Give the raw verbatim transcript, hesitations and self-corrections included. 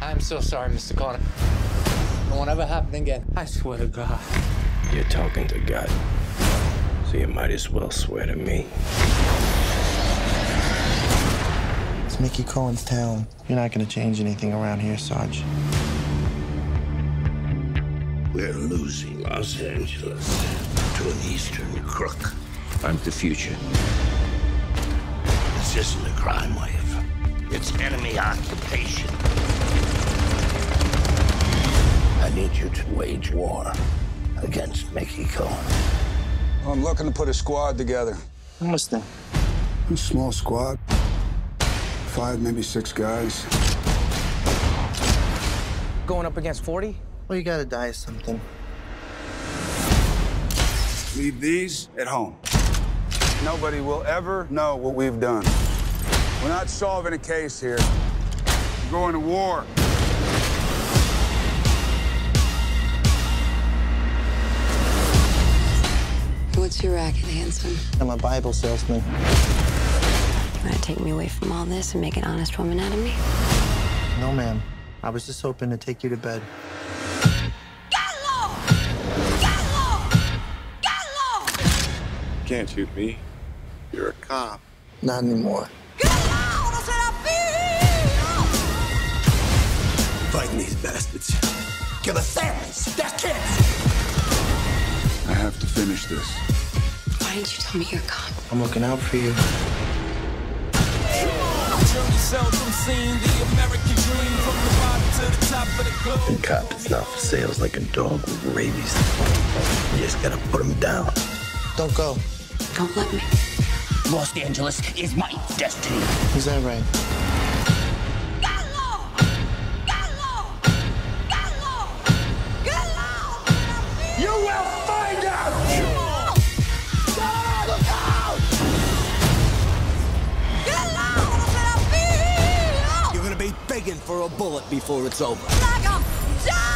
I'm so sorry, Mister Connor. It won't ever happen again. I swear to God. You're talking to God, so you might as well swear to me. It's Mickey Cohen's town. You're not gonna change anything around here, Sarge. We're losing Los Angeles to an Eastern crook. I'm the future. This isn't a crime wave. It's enemy occupation. I need you to wage war against Mickey Cohen. I'm looking to put a squad together. What's that? A small squad. Five, maybe six guys. Going up against forty? Well, you gotta die of something. Leave these at home. Nobody will ever know what we've done. We're not solving a case here. We're going to war. What's your racket, handsome? I'm a Bible salesman. You want to take me away from all this and make an honest woman out of me? No, ma'am. I was just hoping to take you to bed. You can't shoot me. You're a cop. Not anymore. Fighting these bastards. Kill the families, their kids. I have to finish this. Why didn't you tell me you're a cop? I'm looking out for you. And cop is not for sale. It's like a dog with rabies. You just gotta put him down. Don't go. Don't let me. Los Angeles is my destiny. Is that right? You will find out! You're gonna be begging for a bullet before it's over.